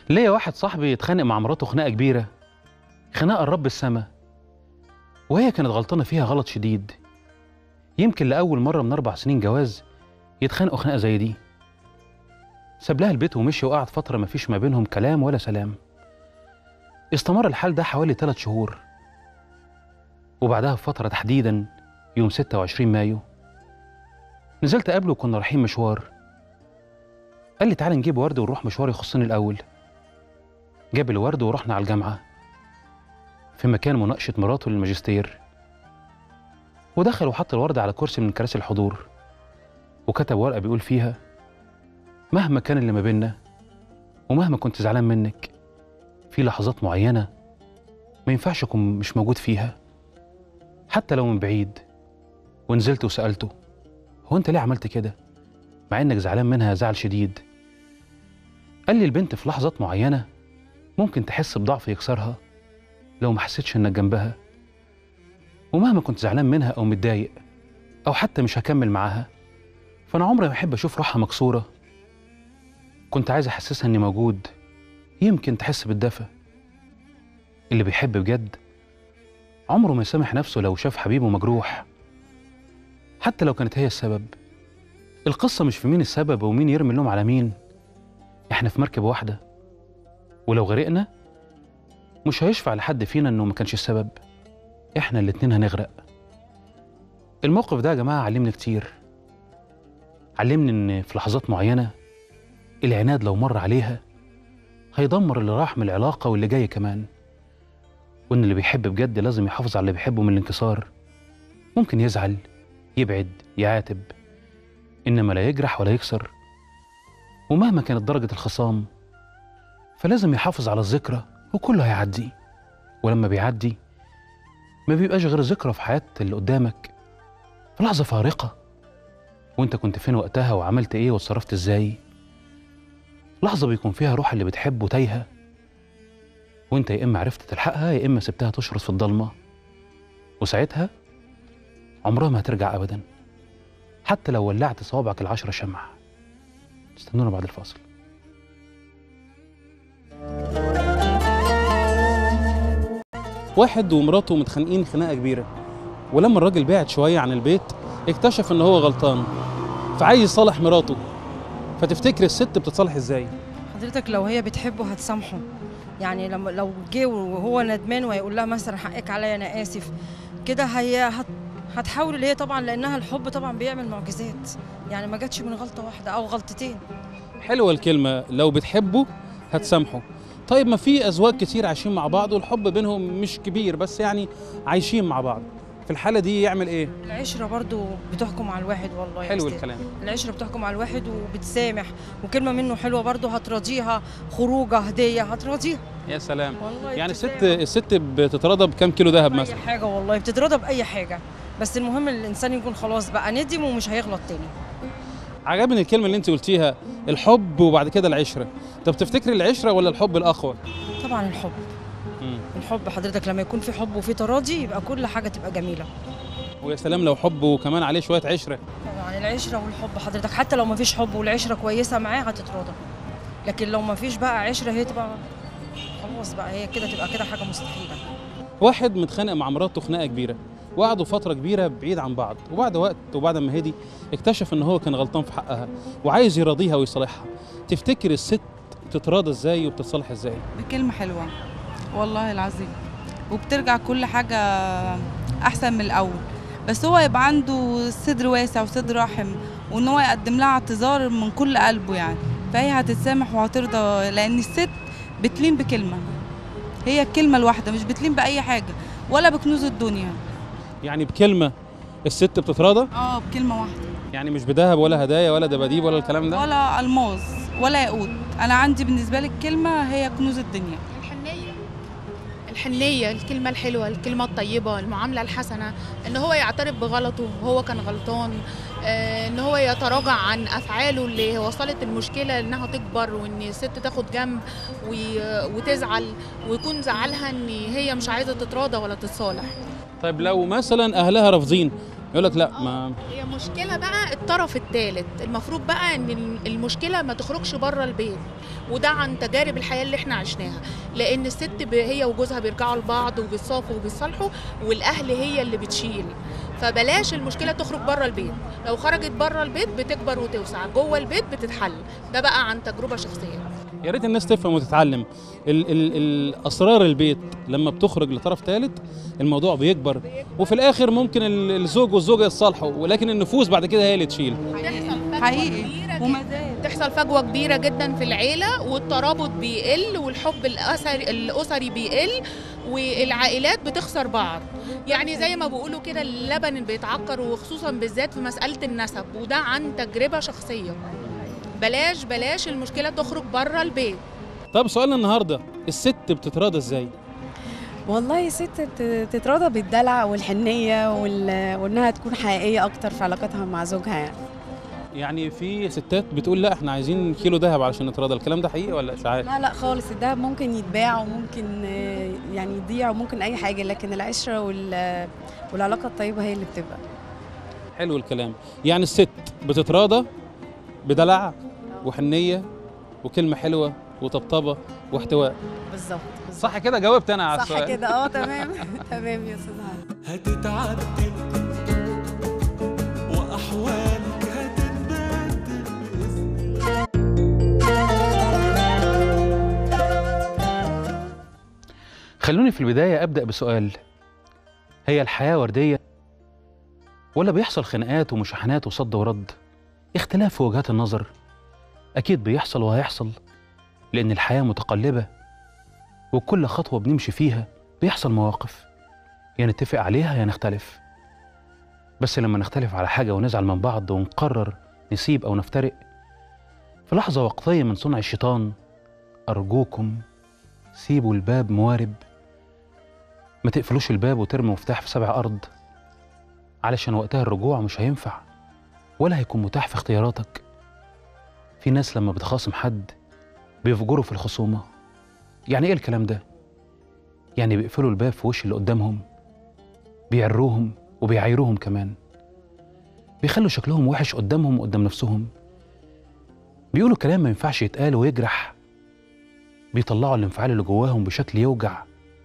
ليا واحد صاحبي اتخانق مع مراته خناقه كبيره، خناقه لرب السما، وهي كانت غلطانه فيها غلط شديد. يمكن لاول مره من 4 سنين جواز يتخانقوا خناقه زي دي. ساب لها البيت ومشي وقعد فتره مفيش ما بينهم كلام ولا سلام. استمر الحال ده حوالي 3 شهور، وبعدها بفتره تحديدا يوم 26 مايو نزلت اقابله وكنا رايحين مشوار. قال لي تعالى نجيب ورد ونروح مشوار يخصني الاول. جاب الورد ورحنا على الجامعه في مكان مناقشه مراته للماجستير، ودخل وحط الورد على كرسي من كراسي الحضور، وكتب ورقه بيقول فيها: مهما كان اللي ما بيننا ومهما كنت زعلان منك، في لحظات معينه ما ينفعش اكون مش موجود فيها حتى لو من بعيد. ونزلت وسالته: هو انت ليه عملت كده مع انك زعلان منها زعل شديد؟ قال لي البنت في لحظات معينه ممكن تحس بضعف يكسرها لو ما حسيتش انك جنبها، ومهما كنت زعلان منها او متضايق او حتى مش هكمل معاها، فانا عمري ما احب اشوف روحها مكسوره. كنت عايز احسسها اني موجود، يمكن تحس بالدفى. اللي بيحب بجد عمره ما يسامح نفسه لو شاف حبيبه مجروح، حتى لو كانت هي السبب. القصه مش في مين السبب ومين يرمي اللوم على مين، احنا في مركب واحده، ولو غرقنا مش هيشفع لحد فينا انه ما كانش السبب، احنا الاتنين هنغرق. الموقف ده يا جماعه علمني كتير. علمني ان في لحظات معينه العناد لو مر عليها هيدمر اللي راح من العلاقه واللي جاي كمان، وان اللي بيحب بجد لازم يحافظ على اللي بيحبه من الانكسار. ممكن يزعل، يبعد، يعاتب، انما لا يجرح ولا يكسر. ومهما كانت درجه الخصام فلازم يحافظ على الذكرى، وكله هيعدي. ولما بيعدي ما بيبقاش غير ذكرى في حياة اللي قدامك، في لحظة فارقة، وانت كنت فين وقتها وعملت ايه واتصرفت ازاي. لحظة بيكون فيها روح اللي بتحبه تايهة، وانت يا اما عرفت تلحقها يا اما سبتها تشرد في الضلمة، وساعتها عمرها ما هترجع ابدا، حتى لو ولعت صوابعك ال10 شمع. استنونا بعد الفاصل. واحد ومراته متخانقين خناقه كبيره، ولما الراجل بعد شويه عن البيت اكتشف ان هو غلطان، فعايز يصالح مراته. فتفتكر الست بتتصالح ازاي؟ حضرتك لو هي بتحبه هتسامحه، يعني لو جه وهو ندمان وهيقول لها مثلا حقك عليا انا اسف كده، هي هتحاول اللي هي طبعا، لانها الحب طبعا بيعمل معجزات، يعني ما جاتش من غلطه واحده او غلطتين. حلوه الكلمه، لو بتحبه هتسامحه. طيب ما في ازواج كتير عايشين مع بعض والحب بينهم مش كبير، بس يعني عايشين مع بعض، في الحاله دي يعمل ايه؟ العشره برضو بتحكم على الواحد، والله يا حلو أستاذ. الكلام. العشره بتحكم على الواحد وبتسامح، وكلمه منه حلوه برضو هتراضيها، خروجه هديه هتراضيها. يا سلام. والله يعني بتسامح. الست بتتراضى بكام كيلو ذهب مثلا؟ اي حاجه، والله بتتراضى باي حاجه، بس المهم الانسان يكون خلاص بقى ندم ومش هيغلط تاني. عجبني الكلمه اللي انت قلتيها، الحب وبعد كده العشره. طب تفتكري العشره ولا الحب الاقوى؟ طبعا الحب. الحب حضرتك لما يكون في حب وفي تراضي يبقى كل حاجه تبقى جميله. ويا سلام لو حب وكمان عليه شويه عشره. طبعا العشره والحب حضرتك، حتى لو ما فيش حب والعشره كويسه معاه هتتراضى، لكن لو ما فيش بقى عشره هي تبقى خلاص بقى، هي كده تبقى كده حاجه مستحيله. واحد متخانق مع مراته خناقه كبيره، وقعدوا فتره كبيره بعيد عن بعض، وبعد وقت وبعد ما هدي اكتشف ان هو كان غلطان في حقها وعايز يراضيها ويصالحها. تفتكر الست بتتراضى ازاي وبتتصالح ازاي؟ بكلمة حلوة والله العظيم، وبترجع كل حاجة أحسن من الأول. بس هو يبقى عنده صدر واسع وصدر رحم، وإن هو يقدم لها اعتذار من كل قلبه يعني، فهي هتتسامح وهترضى، لأن الست بتلين بكلمة، هي الكلمة الواحدة، مش بتلين بأي حاجة ولا بكنوز الدنيا. يعني بكلمه الست بتتراضى؟ بكلمة واحدة، يعني مش بذهب ولا هدايا ولا دباديب ولا الكلام ده؟ ولا ألماظ ولا ياقوت. أنا عندي بالنسبة لي الكلمة هي كنوز الدنيا. الحنية، الكلمة الحلوة، الكلمة الطيبة، المعاملة الحسنة، ان هو يعترف بغلطه وهو كان غلطان، ان هو يتراجع عن افعاله اللي وصلت المشكلة انها تكبر، وان الست تاخد جنب وتزعل، ويكون زعلها ان هي مش عايزة تتراضى ولا تتصالح. طيب لو مثلا اهلها رافضين يقول لك لا ما. هي مشكلة بقى الطرف الثالث، المفروض بقى ان المشكلة ما تخرجش بره البيت، وده عن تجارب الحياة اللي احنا عشناها، لان الست هي وجوزها بيرجعوا لبعض وبيتصافوا وبيصالحوا، والاهل هي اللي بتشيل. فبلاش المشكلة تخرج بره البيت، لو خرجت بره البيت بتكبر وتوسع، جوه البيت بتتحل. ده بقى عن تجربة شخصية. يا ريت الناس تفهم وتتعلم الاسرار البيت لما بتخرج لطرف ثالث الموضوع بيكبر، وفي الاخر ممكن الزوج والزوجه يتصالحوا، ولكن النفوس بعد كده هي اللي تشيل. حقيقي وما زال تحصل فجوة كبيرة جدا في العيلة، والترابط بيقل، والحب الأسري بيقل، والعائلات بتخسر بعض. يعني زي ما بيقولوا كده اللبن بيتعكر، وخصوصا بالذات في مسألة النسب، وده عن تجربة شخصية. بلاش المشكلة تخرج بره البيت. طب سؤالنا النهارده، الست بتتراضى ازاي؟ والله الست تتراضى بالدلع والحنية وإنها تكون حقيقية أكتر في علاقتها مع زوجها يعني. يعني في ستات بتقول لا احنا عايزين كيلو ذهب علشان نتراضى، الكلام ده حقيقي ولا اشاعات؟ لا خالص، الدهب ممكن يتباع وممكن يعني يضيع وممكن أي حاجة، لكن العشرة والعلاقة الطيبة هي اللي بتبقى. حلو الكلام. يعني الست بتتراضى بدلع وحنية وكلمة حلوة وطبطبة واحتواء. بالظبط. صح كده؟ جاوبت انا على السؤال. صح كده، تمام. تمام يا استاذ هاني. هتتعدل واحوالك هتتبدل بإذن الله. خلوني في البداية أبدأ بسؤال: هي الحياة وردية ولا بيحصل خناقات ومشاحنات وصد ورد؟ اختلاف في وجهات النظر أكيد بيحصل وهيحصل، لأن الحياة متقلبة، وكل خطوة بنمشي فيها بيحصل مواقف يا نتفق عليها يا نختلف. بس لما نختلف على حاجة ونزعل من بعض ونقرر نسيب أو نفترق في لحظة وقتية من صنع الشيطان، أرجوكم سيبوا الباب موارب، ما تقفلوش الباب وترموا مفتاح في 7 أرض، علشان وقتها الرجوع مش هينفع ولا هيكون متاح في اختياراتك. في ناس لما بتخاصم حد بيفجروا في الخصومة. يعني ايه الكلام ده؟ يعني بيقفلوا الباب في وش اللي قدامهم، بيعروهم وبيعايروهم كمان، بيخلوا شكلهم وحش قدامهم وقدام نفسهم، بيقولوا كلام ما ينفعش يتقال ويجرح، بيطلعوا الانفعال اللي جواهم بشكل يوجع،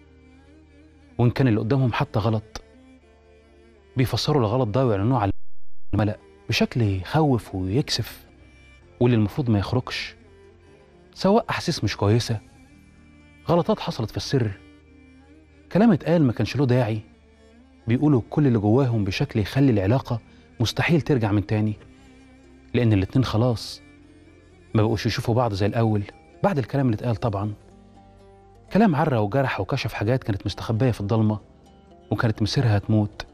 وإن كان اللي قدامهم حتى غلط بيفسروا الغلط ده ويعلنوه على الملأ بشكل يخوف ويكسف، واللي المفروض ما يخرجش، سواء أحاسيس مش كويسة، غلطات حصلت في السر، كلام اتقال ما كانش له داعي، بيقولوا كل اللي جواهم بشكل يخلي العلاقة مستحيل ترجع من تاني، لأن الاتنين خلاص ما بقوش يشوفوا بعض زي الأول بعد الكلام اللي اتقال. طبعا كلام عرى وجرح وكشف حاجات كانت مستخبية في الضلمة وكانت مصيرها هتموت.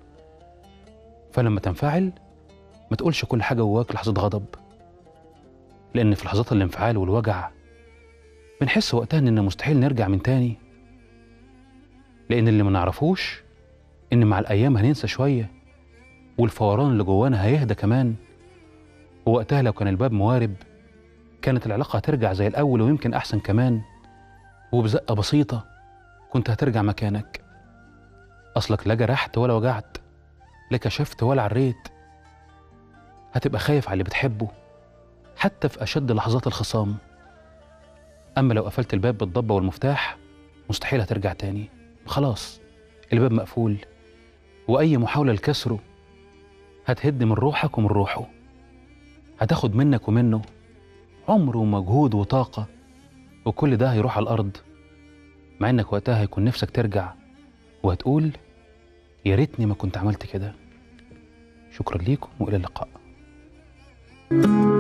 فلما تنفعل ما تقولش كل حاجة جواك لحظة غضب، لأن في لحظات الانفعال والوجع بنحس وقتها إننا مستحيل نرجع من تاني، لأن اللي ما نعرفوش إن مع الأيام هننسى شوية، والفوران اللي جوانا هيهدى كمان، ووقتها لو كان الباب موارب كانت العلاقة هترجع زي الأول ويمكن أحسن كمان، وبزقة بسيطة كنت هترجع مكانك. أصلك لا جرحت ولا وجعت، لا كشفت ولا عريت، هتبقى خايف على اللي بتحبه حتى في أشد لحظات الخصام. أما لو قفلت الباب بالضبة والمفتاح مستحيل هترجع تاني، خلاص الباب مقفول، وأي محاولة لكسره هتهد من روحك ومن روحه، هتاخد منك ومنه عمر ومجهود وطاقة، وكل ده هيروح على الأرض، مع إنك وقتها هيكون نفسك ترجع وهتقول يا ريتني ما كنت عملت كده. شكرا ليكم وإلى اللقاء.